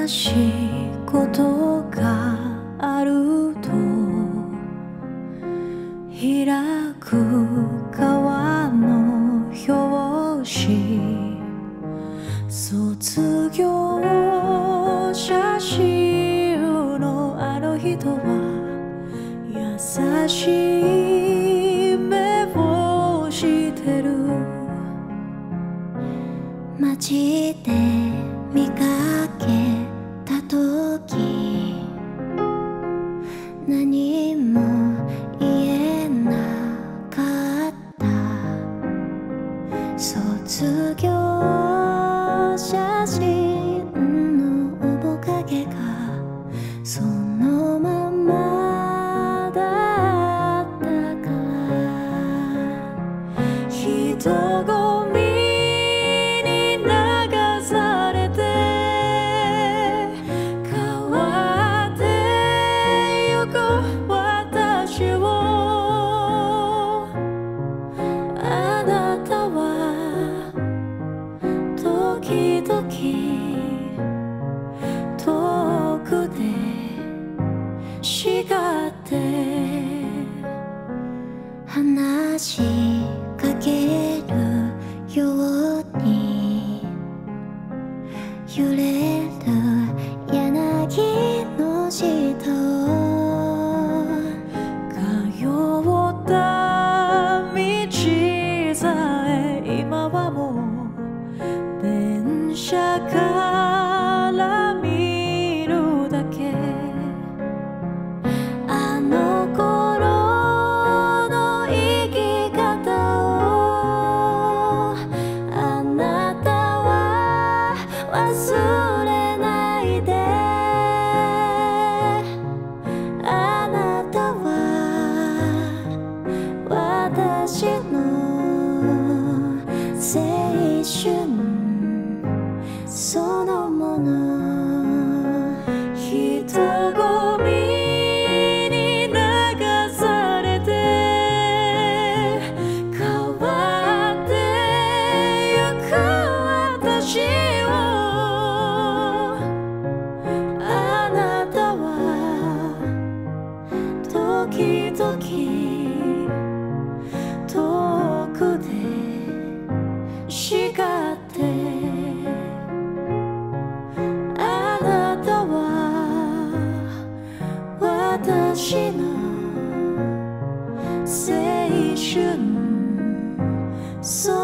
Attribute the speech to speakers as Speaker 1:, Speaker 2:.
Speaker 1: しいことがあると開く川の表紙卒業写真のあの人は優しい目をしてる街で見かけた時何も言えなかった卒業写真の面影がそのままだったから人混みに流されて変わってゆく私をあなたは時々遠くで叱って話しかけるように揺れる柳の下を通った道さえ今はもう電車から見るだけあの頃の生き方をあなたは忘れないであなたは私の青春そのもの人混みに流されて変わってゆく私をあなたは時々遠くで叱ってあなたは私の青春